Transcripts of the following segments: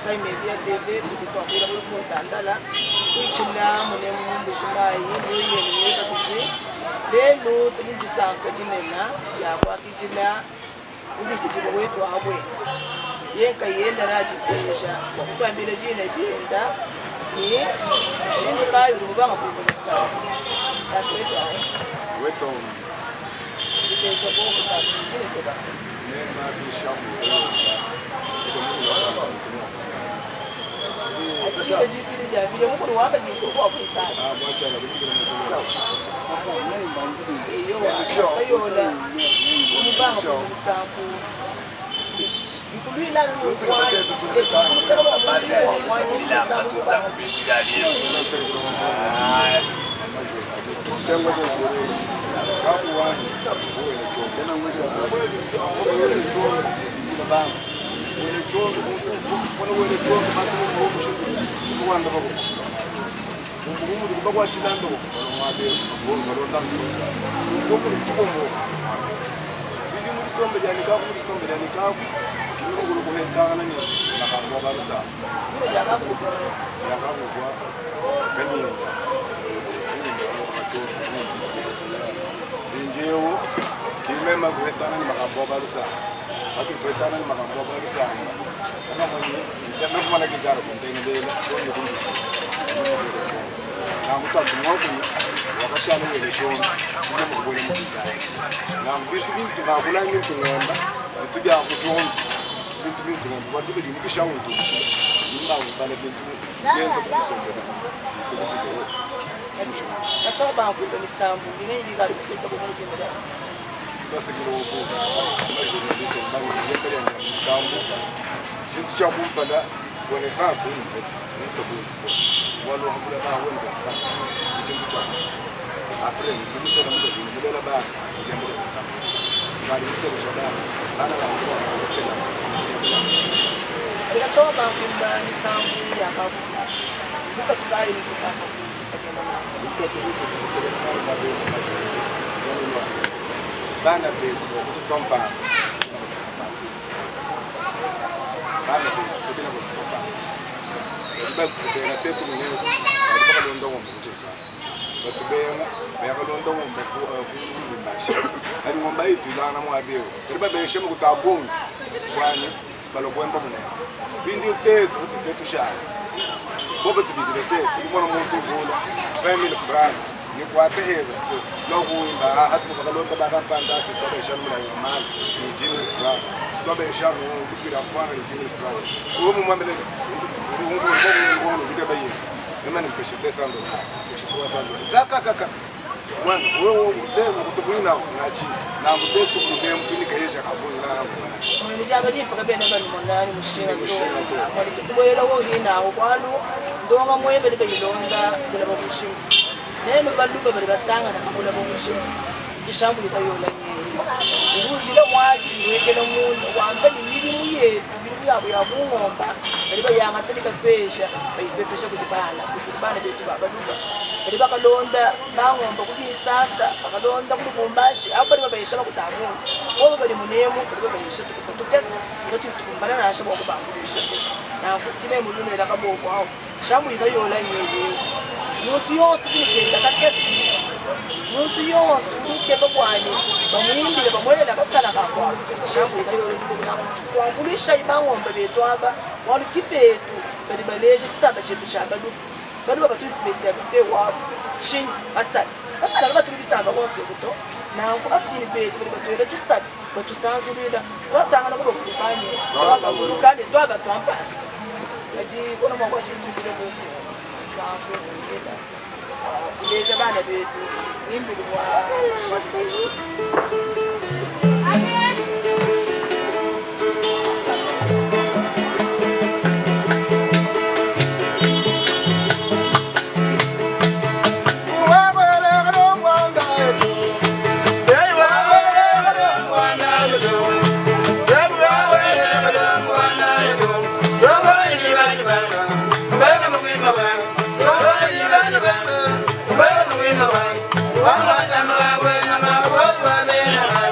Sai media TV tukiwa bila mtandala kuichila mune mungu shimai niye niye kuchi lelo tulijisanga jinena ya kwa kichila ubikijibo wetu habwe yenka yenda rajikesha wakutambira jina jenda ni shindi kayo rubanga kubisa tatweta weto kiteja boko tatwini keba nema bishamu Kita jadi jadi yang mungkin wadah di grup apa itu? Baca lah, begitu lah. Iyo, ayo lah. Ini bang aku sampu. Itu dia lah semua. Kalau balik, wajib sampu sampu jadi. Kapuan, kimema kuhetana ni makamboga rusa watu tuetana ni makamboga rusa kama mwenye ndio kama na kijana kundengelela choni kumbi na mtu mmoja wakati ile choni ndio mbona mkijana na vitu na kula mtu ngamba vitu ya kuchoni vitu ngamba watu bidi mkisha mtu ndio mbale vitu yenza kusonga Kacau bangku dari Sambu, ini juga kita bukan kita. Basi kidogo kama journalist mbali ndio ya Sambu chintu cha kumpanda renaissance ni tobo walo hamula ba wenda sasa chintu cha après ni sema ndio ndio ba jambo la Sambu bali sema shabana ana la ndio sema Kacau bangku dari Sambu ya kamu. Bukan kita ini kita. Bana betu kututompa bana betu kutina kututompa babu kubera tetu mwenyewe alipaka londo ngombe kucheza batu benga baya londo ngombe ku bashi ali ngombe itu lana mwabeo riba beshe mu kutabunga kwani balokwemba mwenyewe bindi tetu shaka bobo tibizirete kumona muntu vula family friend ni kwate hevese logo imba hatu bakalonda bakampanda sitobe shamula yomali ni jini friend sitobe shamu kupira fana ni jini friend uwo mwambele ngo bigabaye emani mpeshe pesa ndo mpeshe kwa sando kaka mwana wewe demo kutubwina nachi na mudetu kudem tunika yesha kabuni na Mwenye jaba ni paka bena bani monani mushinga ndo mwali kutuboyela wo hina okwalu ndonga mwebe de bayilonda bela bamushinga neno baluba bali batanga na kabula bamushinga ishambu likayola nyi ngujile mwaji wekela mundu wanga ni milimu yetu bilimu yabo ya mungomba bali bayanga telika pesha bayipepesha kujibana betu babaluba bali bakalonda bangomba kubisasa bakalonda kulubumbashi abo bali babayisha bakutamu obo bali munemu bali babayisha tukukesa ngati tukumbana na shabo kubambulisha na kile muyuno ila kaboko aho shambu ikayola nyewe mutu yose kunikenda kakesi mutu yose kunikeba kwani bamwimbile bamwelela kasala kakwa shambu ikayola nyewe kwambulisha ibangomba betu aba walu kipetu bali baleje kisaba chetu shabalu bali baba tu specialite wa shin asala baba tuli bisaba konse kuto na ko atuli betu bali batwele tu sabi batu sanzulira twasanga nako bakubanye twabagurukane twabatwampasa aji kono mwa chindile ko sanzo ida leje bana betu nimbili wa Bye.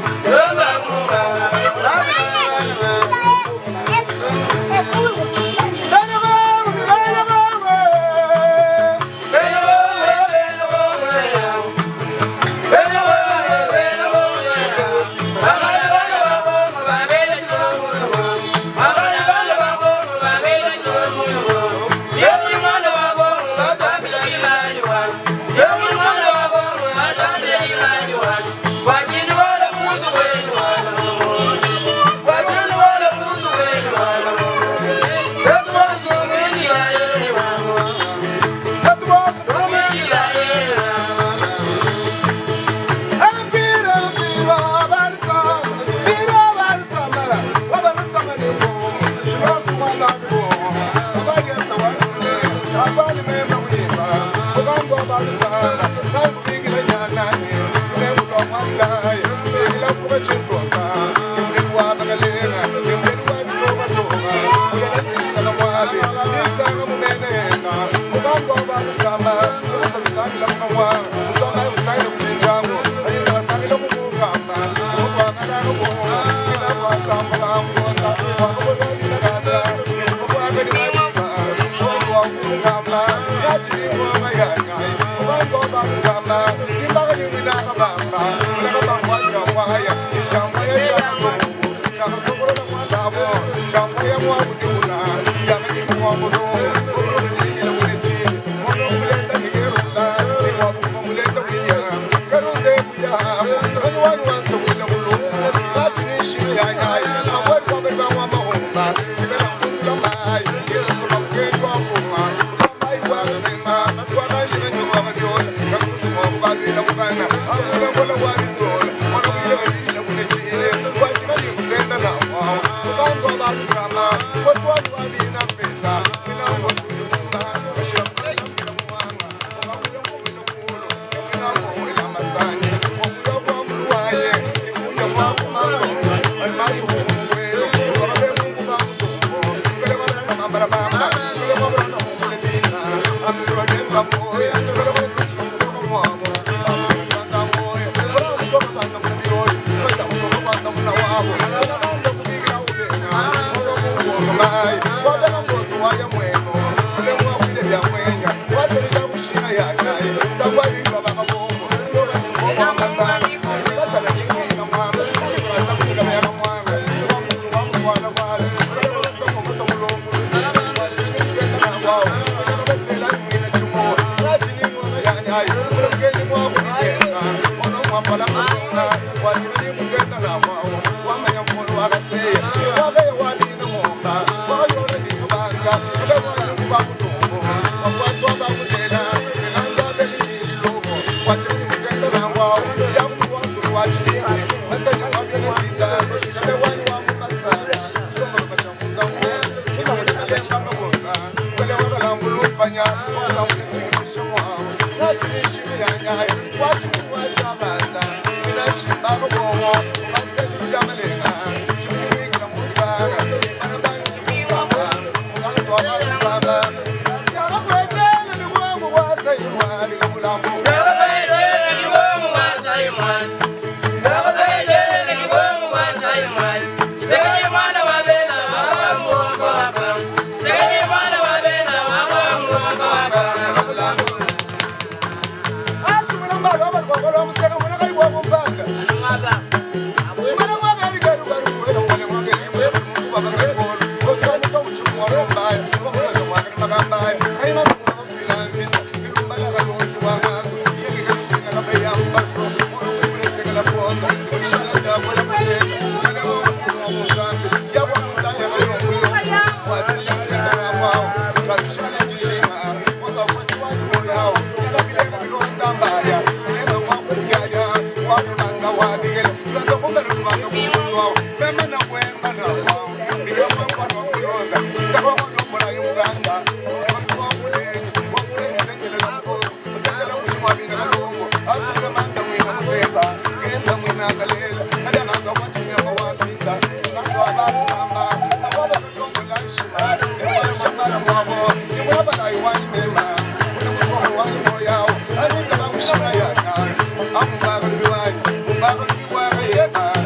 I'm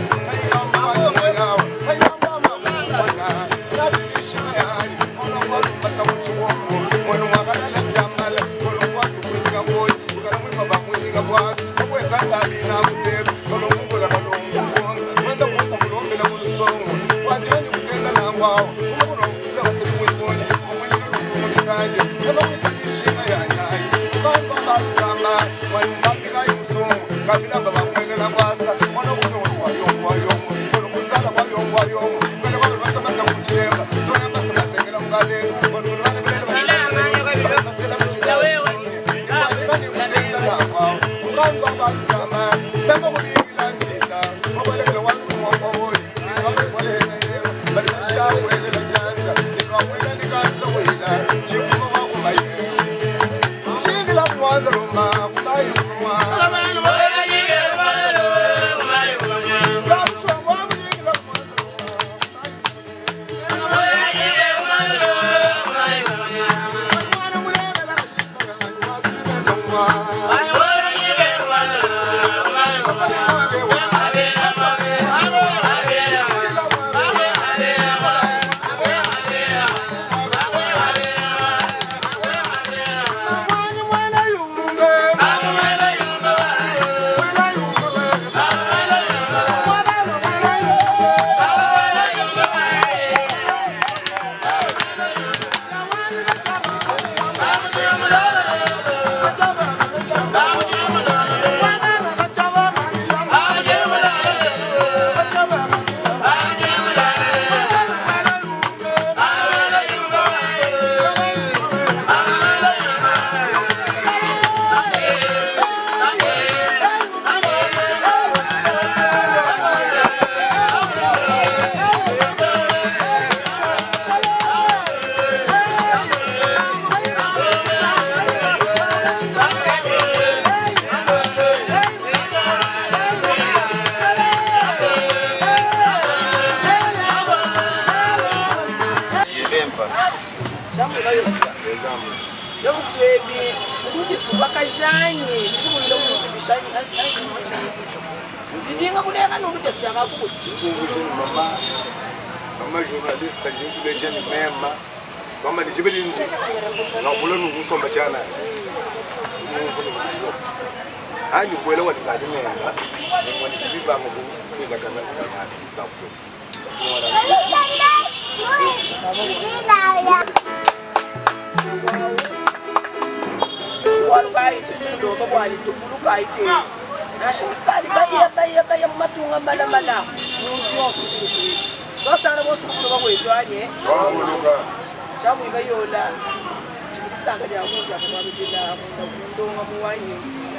Mama journaliste ndio kuleja ni mema. Kama ni jibeli nje. Na bulonu kusomba chana. Hani kuelewa tukadimenda. Mwani kibiba ngo kufunga kana tapu. Walbai tudo ko bali tufuluka ite. Nashikali baya matunga mala. Dostana bosu kuba kwetwanye. Shamu ibayola. Chibisanga ya kuja kwa bijila ndonga muwanye.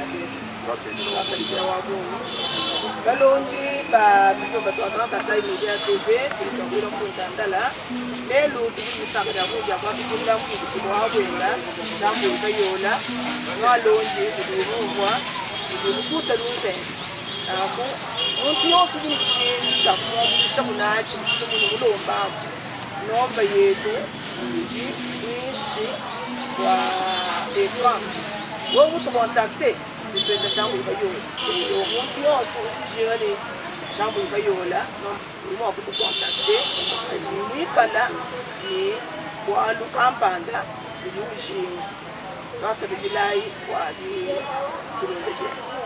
Kalonji ba tuko batwa sai media TV tukabira kundandala. Lelo tubisanga ya kuja kwa bijila kwa wenda. Shamu ibayola. Ngalonji tubirungwa. Tukuta lunte. Ako umuntu yose ubinci chamunachi mumuntu ulomba nomba yetu nji ishi wa ekam wo mutu contacter dipende shambu ibayola umuntu yose ubinjirani shambu ibayola no mo ku contacter ajimikala ni kwa lukambanda yujinga nasa bijilai wa di tulonde